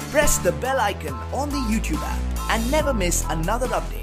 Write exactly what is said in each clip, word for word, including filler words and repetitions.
Press the bell icon on the YouTube app and never miss another update.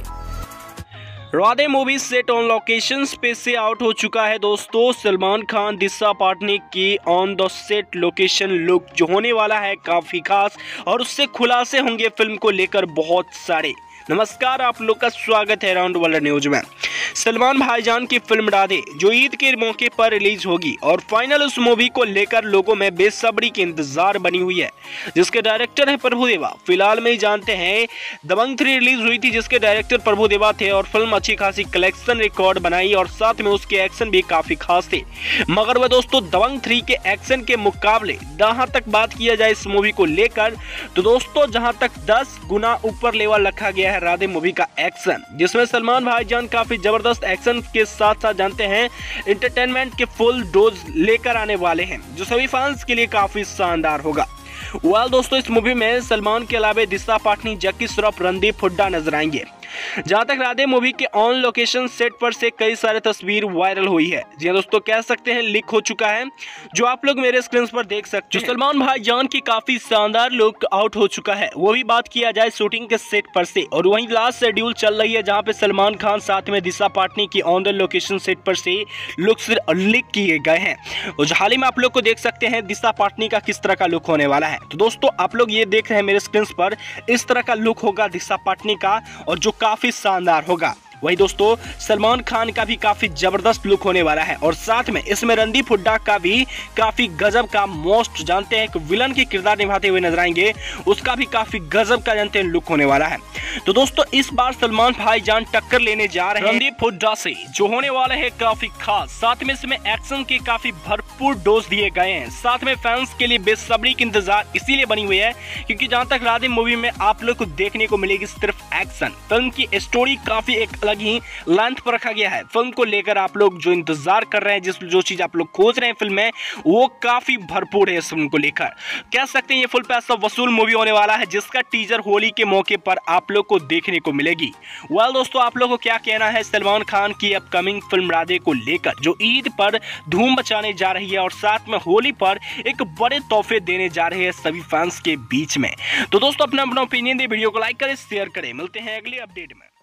Radhe movie set on locations पे से out हो चुका है दोस्तों। सलमान खान दिशा पाटनी की on the set location look जो होने वाला है काफ़ी खास और उससे खुलासे होंगे फिल्म को लेकर बहुत सारे। नमस्कार, आप लोग का स्वागत है राउंड वर्ल्ड न्यूज में। सलमान भाईजान की फिल्म राधे जो ईद के मौके पर रिलीज होगी और फाइनल उस मूवी को लेकर लोगों में बेसब्री की इंतजार बनी हुई है, जिसके डायरेक्टर है प्रभुदेवा। फिलहाल में ही जानते हैं दबंग थ्री रिलीज हुई थी जिसके डायरेक्टर प्रभुदेवा थे और फिल्म अच्छी खासी कलेक्शन रिकॉर्ड बनाई और साथ में उसके एक्शन भी काफी खास थे। मगर वह दोस्तों दबंग थ्री के एक्शन के मुकाबले जहां तक बात किया जाए इस मूवी को लेकर तो दोस्तों जहां तक दस गुना ऊपर लेवल रखा गया है राधे मूवी का एक्शन, जिसमें सलमान भाईजान काफी जबरदस्त एक्शन के साथ साथ जानते हैं एंटरटेनमेंट के फुल डोज लेकर आने वाले हैं जो सभी फैंस के लिए काफी शानदार होगा। वेल दोस्तों, इस मूवी में सलमान के अलावा दिशा पाटनी, जैकी श्रॉफ, रणदीप हुड्डा नजर आएंगे। जहां तक राधे मूवी के ऑन लोकेशन सेट पर से कई सारे तस्वीर वायरल हुई है, जी हां दोस्तों कह सकते हैं लीक हो चुका है, जो आप लोग मेरे स्क्रीन पर देख सकते हैं। सलमान भाईजान की काफी शानदार लुक आउट हो चुका है, वो भी बात किया जाए शूटिंग के सेट पर से। और वहीं लास्ट शेड्यूल चल रही है जहां पे सलमान खान साथ में दिशा पाटनी की ऑन द लोकेशन सेट पर से लुक्स लीक किए गए हैं। और हाल ही में आप लोग को देख सकते हैं दिशा पाटनी का किस तरह का लुक होने वाला है। तो दोस्तों आप लोग ये देख रहे हैं मेरे स्क्रीन पर, इस तरह का लुक होगा दिशा पाटनी का और जो काफी शानदार होगा। वही दोस्तों सलमान खान का भी काफी जबरदस्त लुक होने वाला है और साथ में इसमें रणदीप हुड्डा का भी काफी गजब का मोस्ट जानते हैं एक विलन की किरदार निभाते हुए नजर आएंगे, उसका भी काफी गजब का जानते हैं लुक होने वाला है। तो दोस्तों इस बार सलमान भाईजान टक्कर लेने जा रहे हैं रणदीप हुड्डा से, जो होने वाला है काफी खास। साथ में इसमें एक्शन के काफी भरपूर डोज दिए गए हैं। साथ में फैंस के लिए बेसब्री की इंतजार इसीलिए बनी हुई है क्योंकि जहां तक राधे मूवी में आप लोग को देखने को मिलेगी सिर्फ एक्शन, फिल्म की स्टोरी काफी एक अलग ही लेंथ पर रखा गया है। फिल्म को लेकर आप लोग जो इंतजार कर रहे हैं, जिस जो चीज आप लोग खोज रहे हैं फिल्म में, वो काफी भरपूर है। इस फिल्म को लेकर कह सकते हैं ये फुल पैसा वसूल मूवी होने वाला है, जिसका टीजर होली के मौके पर आप लोग को देखने को मिलेगी। वेल दोस्तों आप लोग को क्या कहना है सलमान खान की अपकमिंग फिल्म राधे को लेकर, जो ईद पर धूम मचाने जा रही है और साथ में होली पर एक बड़े तोहफे देने जा रहे हैं सभी फैंस के बीच में। तो दोस्तों अपना अपना ओपिनियन दे, वीडियो को लाइक करें, शेयर करें। मिलते हैं अगली अपडेट में।